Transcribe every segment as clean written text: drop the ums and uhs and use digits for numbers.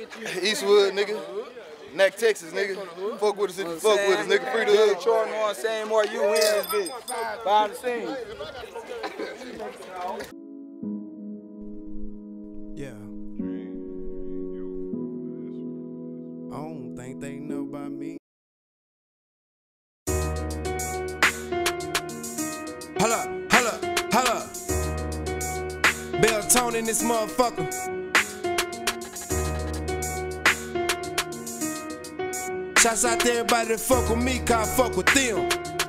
Eastwood, nigga. Nack, Texas, nigga. Fuck with us if you fuck with us, nigga. Free the hood. Troy, know what I'm saying? More you win this bitch. Behind the scenes. Yeah. I don't think they know about me. Holla, holla, holla. Bell tone in this motherfucker. Shouts out to everybody that fuck with me, cause I fuck with them.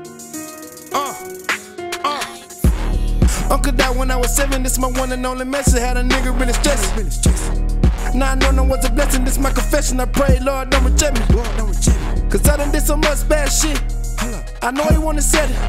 Uncle died when I was 7, this my one and only message. Had a nigga really stressing. Now I know was a blessing, this my confession. I pray, Lord, don't reject me. Cause I done did so much bad shit. I know he wanna set it.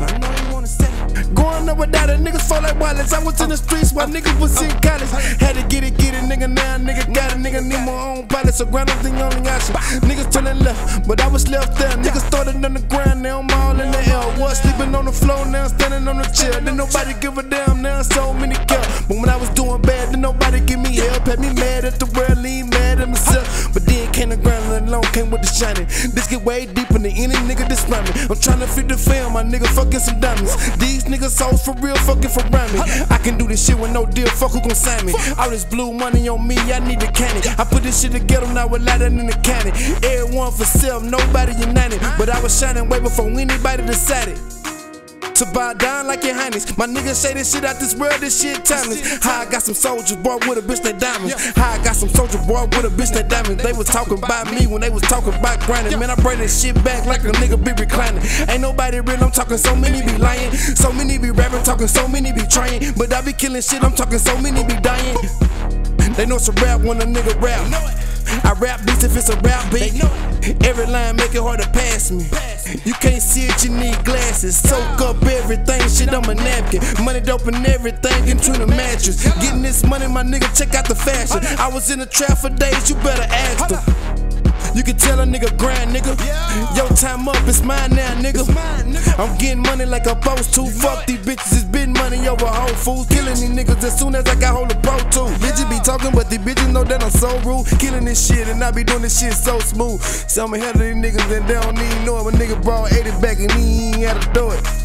Growing up without it, niggas fall like wallets. I was in the streets while niggas was in college. Had to get it, nigga. Now nigga got it, nigga need my own pilot. So ground up the only option. Niggas turning left, but I was left there. Niggas started on the ground, now I'm all in the air. Was sleeping on the floor, now I'm standing on the chair. Then nobody give a damn, now so many care. But when I was doing bad, then nobody give me help. Had me mad at the world, lean mad at myself. But then came the ground alone, came with the shining. This get way deeper than any nigga that's rhyming. I'm trying to feed the fam, my nigga fucking some diamonds. These niggas souls for real, fucking for rhyming. I can do this shit with no deal, fuck who gon' sign me. All this blue money on me, I need the candy. I put this shit together, now we're lighter than the candy. Everyone for self, nobody united. But I was shining way before anybody decided to bow down like your highness. My niggas say this shit out this world, this shit timeless. How I got some soldiers, boy, with a bitch that diamonds. How I got some soldiers, boy, with a bitch that diamonds. They was talking about me when they was talking about grinding. Man, I bring this shit back like a nigga be reclining. Ain't nobody real, I'm talking so many be lying. So many be rapping, talking so many be trying. But I be killing shit, I'm talking so many be dying. They know it's a rap when a nigga rap. I rap beats if it's a rap beat. Every line make it hard to pass me. You can't see it, you need glasses. Soak up everything, shit, I'm a napkin. Money dope and everything in between the mattress. Getting this money, my nigga, check out the fashion. I was in the trap for days, you better ask them. You can tell a nigga grind, nigga. Yo, time up, it's mine now, nigga. I'm getting money like I'm supposed to. Fuck these bitches, it's been money over Whole Foods. Killing these niggas as soon as I got hold of Pro Tools. Bitches be talking, but these bitches know that I'm so rude. Killing this shit, and I be doing this shit so smooth. So I'm ahead of these niggas, and they don't even know it. A nigga brought 80 back, and he ain't had to do it.